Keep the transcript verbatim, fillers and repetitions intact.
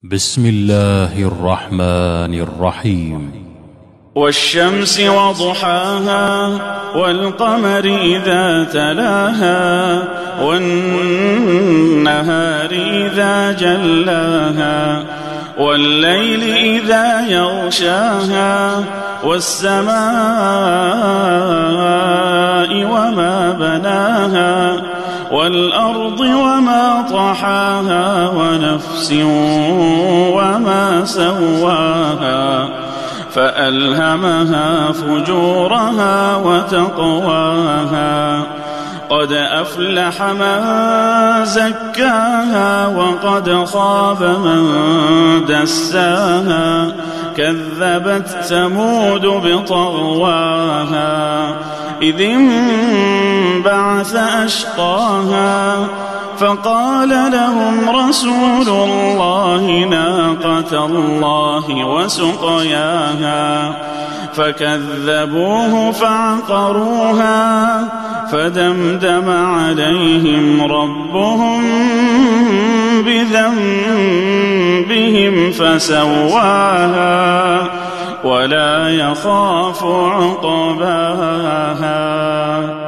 بسم الله الرحمن الرحيم. والشمس وضحاها والقمر إذا تلاها والنهار إذا جلاها والليل إذا يغشاها والسماء وما بناها والأرض وما طحاها ونفس وما سواها فألهمها فجورها وتقواها قد أفلح من زكاها وقد خاب من دساها كذبت ثمود بطغواها إذ انبعث أشقاها فقال لهم رسول الله ناقة الله وسقياها فكذبوه فعقروها فدمدم عليهم ربهم بذنبهم فسواها ولا يخاف عقباها.